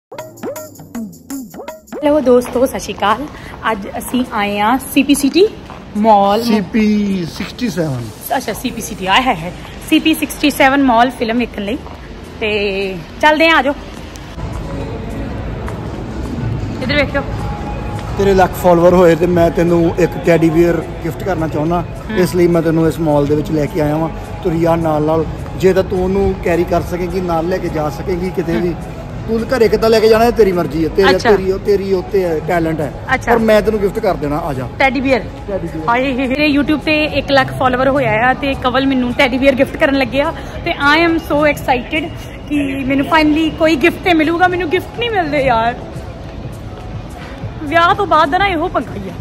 Hello दोस्तों, सत श्री अकाल। अज असी आए हैं CP मॉल CP67। अच्छा CP आया है CP67 मॉल फिल्म वेखन लई ते चलते हैं। आ जाओ, इधर वेखो। तेरे लख फॉलोवर होए ते मैं तेनू एक टैडी बियर गिफ्ट करना चाहुंदा, इसलिए मैं तेनू इस मॉल दे विच लैके आया वां। तुरिया नाल जे तां तू ओनू कैरी कर सकेगी, नाल लेके जा सकेगी किते भी। तू घरे किद्दां लेके जाना है तेरी मर्जी है, तेरी उत्ते टैलेंट है। अच्छा। और मैं तेनू गिफ्ट कर देना। आ जा। Teddy bear. मेरे YouTube ते 1 लाख फॉलोवर होया है ते कवल मैनू टैडी बियर गिफ्ट करन लगे आ ते आई एम सो एक्साइटेड कि मैनू फाइनली कोई गिफ्ट ते मिलूगा। मैनू गिफ्ट नहीं मिलते यार, ਵਿਆਹ ਤੋਂ ਬਾਅਦ ਦਾ ਨਾ ਇਹੋ ਪੰਗਾ ਹੀ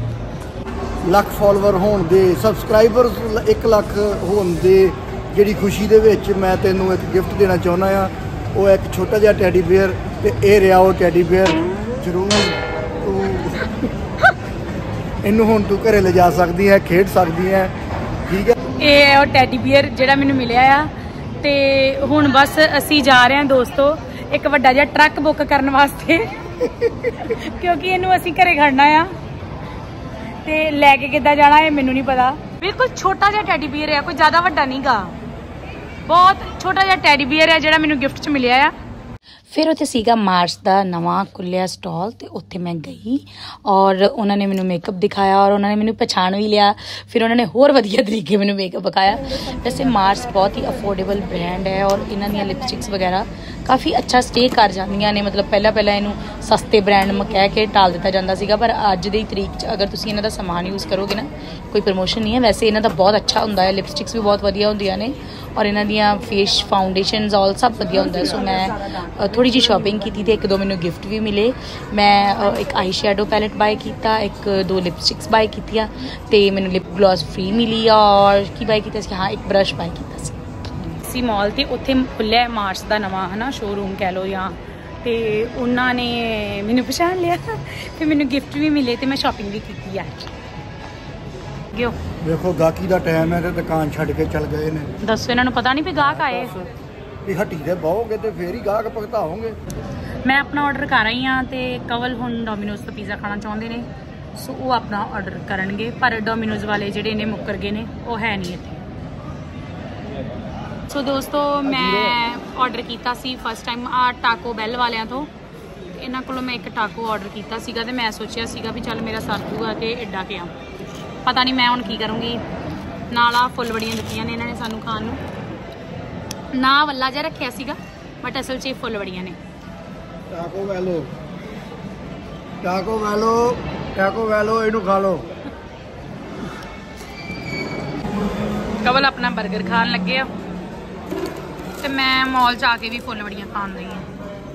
ਆ। ਲੱਖ ਫਾਲੋਵਰ ਹੋਣ ਦੇ, ਸਬਸਕ੍ਰਾਈਬਰਸ 1 ਲੱਖ ਹੋਣ ਦੇ ਜਿਹੜੀ ਖੁਸ਼ੀ ਦੇ ਵਿੱਚ ਮੈਂ ਤੈਨੂੰ ਇੱਕ ਗਿਫਟ ਦੇਣਾ ਚਾਹੁੰਦਾ ਆ। ਉਹ ਇੱਕ ਛੋਟਾ ਜਿਹਾ ਟੈਡੀ ਬੀਅਰ ਤੇ ਇਹ ਰਿਹਾ ਉਹ ਟੈਡੀ ਬੀਅਰ। ਜ਼ਰੂਰ ਤੂੰ ਇਹਨੂੰ ਹੁਣ ਤੂੰ ਘਰੇ ਲਿਜਾ ਸਕਦੀ ਹੈ, ਖੇਡ ਸਕਦੀ ਹੈ, ਠੀਕ ਹੈ। ਇਹ ਉਹ ਟੈਡੀ ਬੀਅਰ ਜਿਹੜਾ ਮੈਨੂੰ ਮਿਲਿਆ ਆ ਤੇ ਹੁਣ ਬਸ ਅਸੀਂ ਜਾ ਰਹੇ ਹਾਂ ਦੋਸਤੋ ਇੱਕ ਵੱਡਾ ਜਿਹਾ ਟਰੱਕ ਬੁੱਕ ਕਰਨ ਵਾਸਤੇ क्योंकि इनू असी घरे खड़ना आ ते लैके किद्दां जाना है मैनू नहीं पता। बिल्कुल छोटा जिहा टैडी बियर है, कोई ज़्यादा वड्डा नहीं गा, बहुत छोटा जिहा टैडी बियर है जिहड़ा मैनू गिफ्ट च मिलिया आ। फिर उत्थे सीगा मार्स का नवा खुलिया स्टॉल तो उत्थे मैं गई और उन्होंने मैनू मेकअप दिखाया और उन्होंने मैनू पछाण भी लिया। फिर उन्होंने होर वधिया तरीके मैनू मेकअप दिखाया। वैसे मार्स बहुत ही अफोर्डेबल ब्रांड है और इन्हां दी लिपस्टिक्स वगैरह काफ़ी अच्छा स्टे कर जांदियां ने। मतलब पहला इनू सस्ते ब्रांड में कह के टाल दिता जाता सीगा, पर अज दी तरीक च अगर तुसीं इन्हां दा समान यूज़ करोगे ना, कोई प्रमोशन नहीं है, वैसे इन्हां दा बहुत अच्छा हुंदा है। लिपस्टिक्स भी बहुत वधिया हुंदियां ने और इन्हां दियां फेस फाउंडेशनस ऑल सब वधिया हुंदा है। सो मैं थोड़ी जी शॉपिंग की थी, 1-2 मैनू गिफ्ट भी मिले। मैं एक आई शैडो पैलेट बाय किया, 1-2 लिपस्टिक्स बाय कीतियां ते मैनू लिप ग्लॉस फ्री मिली और की बाय किया, हाँ एक ब्रश बाय किया सी मॉल ते उत्थे खुलिया मार्स का नवा है ना शोरूम कह लो या, तो उन्होंने मैनू पछाण लिया फिर मैनू गिफ्ट भी मिले तो मैं शॉपिंग भी की है। गियो देखो गाहकी का टाइम है तो दुकान छड़ के चल गए ने। दसो इन्होंने पता नहीं भी गाहक आए। ये हट्टी दे बहुगे तो फिर ही गाहक भुगताओगे। मैं अपना ऑर्डर कर रही हाँ तो कवल हुण डोमिनोज तो पीज़ा खाना चाहते हैं, सो वो अपना ऑर्डर करनगे, पर डोमिनोज वाले जिहड़े ने मुकर गए ने वो है नहीं इत्थे। सो दोस्तों मैं ऑर्डर किया सी फस्ट टाइम टाको बैल वालियां तो इन्हां कोलों मैं एक टाको ऑर्डर किया सीगा ते मैं सोचिया सीगा भी चल मेरा सर जूगा तो एडा क्या, पता नहीं मैं हुण की करूँगी। नाल आ फुल बड़ियां दित्तियां ने इन्होंने सानू खाण नूं, ना वल्ला जिहा रखिया सीगा बट असल च फुल बड़ियां ने। टाको वैलो, टाको वैलो, टाको वैलो, इनू खा लो। कवल अपना बर्गर खान लगे आ ते मैं मॉल च आके भी फुल बड़ियां खान लगी हैं।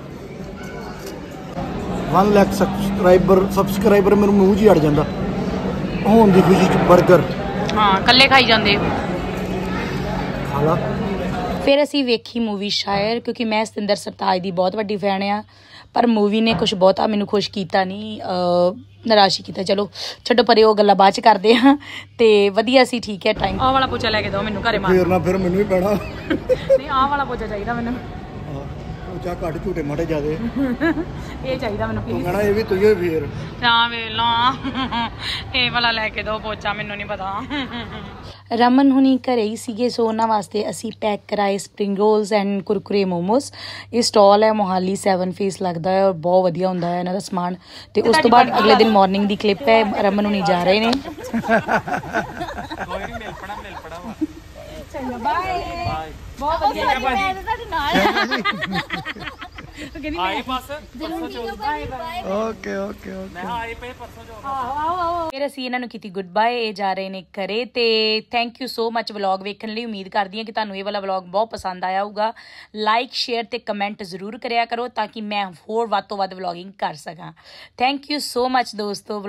1 लाख सबसक्राइबर मेरे मूँह च अड़ जाता होने की खुशी च बर्गर। हाँ कल्ले खाई जाते खा ला। फिर असी वेखी मूवी शायर, क्योंकि मैं सतिंदर सरताज की बहुत वड्डी फैन आ, पर मूवी ने कुछ बहुता मैनू खुश किया नहीं, निराश ही किया। चलो छड्डो परे, वो गल्लां बाद च करदे हां ते वधिया सी, ठीक है। टाइम आह वाला पोचा लैके दो मैनू घरे मार फिर मैनू भी पैना नहीं, आह वाला पोचा चाहिए मैनू, पोचा घट झूठे माड़े ज्यादा ये चाहिए मैनू प्लीज। कहना ये भी तू ही फिर हां वेख लो ये वाला लैके दो पोचा, मैनू नहीं पता। रमन हुनी घरे ही सीगे, सो उन्हां वास्ते असी पैक कराए स्प्रिंग रोल्स एंड कुरकुरे मोमोज। ये स्टॉल है मोहाली 7 फेस लगता है और बहुत वधिया हुंदा है इन्हां दा समान। ते उस तो बाद अगले दिन मॉर्निंग दी क्लिप है, रमन हुनी जा रहे ने। बहुत फिर असी इन्हां नूं कीती गुड बाय, ये जा रहे ने घरे। ते thank you so much vlog वेखण लई। उम्मीद करदी हां कि तुहानूं ये वाला व्लॉग बहुत पसंद आया होगा। लाइक शेयर ते कमेंट जरूर करिया करो ताकि मैं होर वध तों वध व्लॉगिंग कर सकां। थैंक यू सो मच दोस्तों।